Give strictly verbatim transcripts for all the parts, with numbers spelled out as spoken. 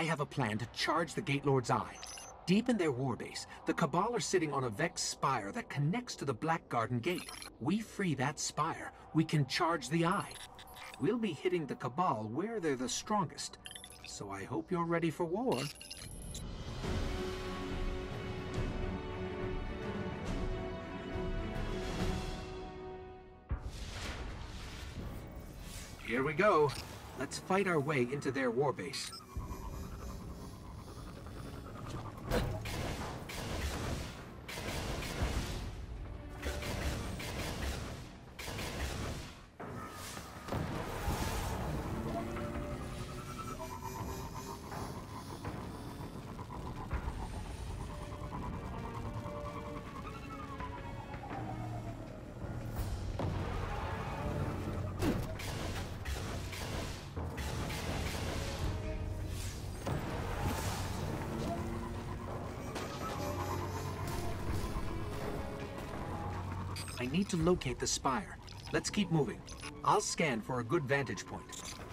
I have a plan to charge the Gate Lord's eye. Deep in their warbase, the Cabal are sitting on a Vex Spire that connects to the Black Garden Gate. We free that Spire, we can charge the eye. We'll be hitting the Cabal where they're the strongest. So I hope you're ready for war. Here we go. Let's fight our way into their warbase. I need to locate the Spire. Let's keep moving. I'll scan for a good vantage point.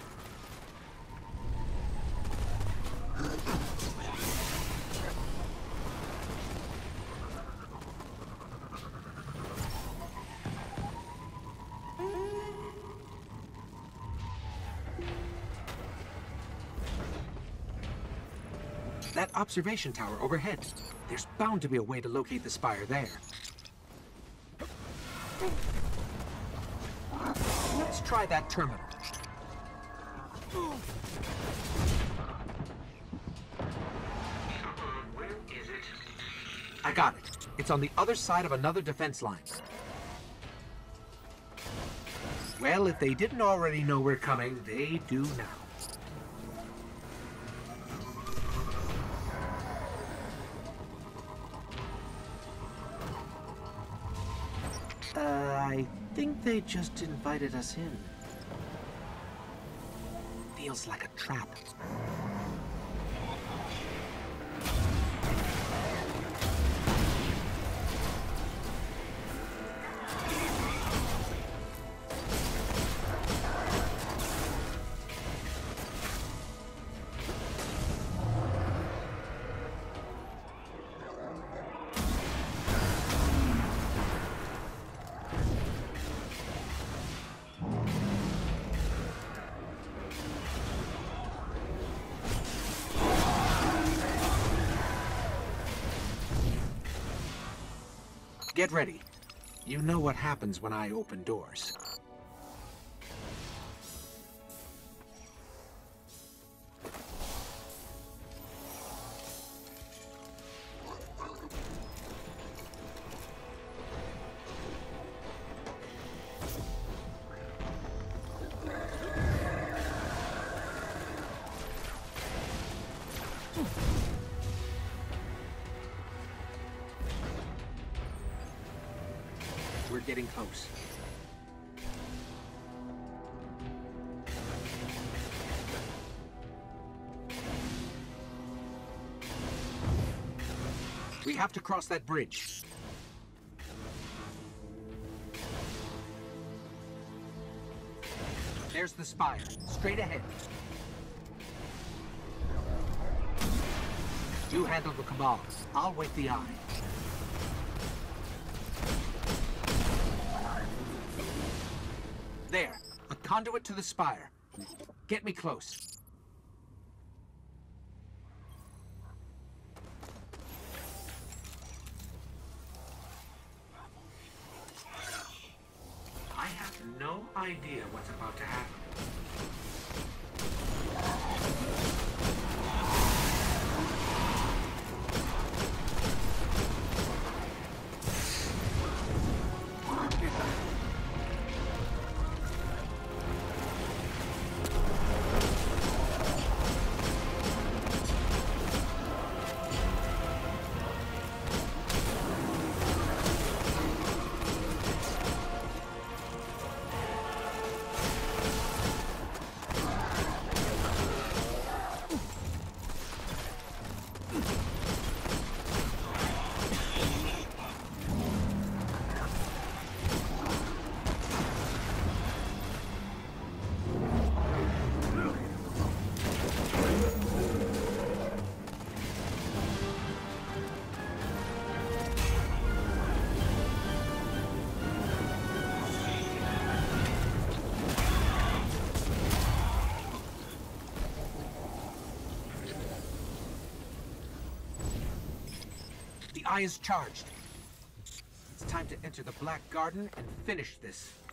That observation tower overhead. There's bound to be a way to locate the Spire there. Let's try that terminal. Where is it? I got it. It's on the other side of another defense line. Well, if they didn't already know we're coming, they do now. Uh, I think they just invited us in. Feels like a trap. Get ready. You know what happens when I open doors. We're getting close. We have to cross that bridge. There's the Spire, straight ahead. You handle the Cabal. I'll wait the eye. There, a conduit to the Spire. Get me close. I have no idea what's about to happen. Eye is charged. It's time to enter the Black Garden and finish this.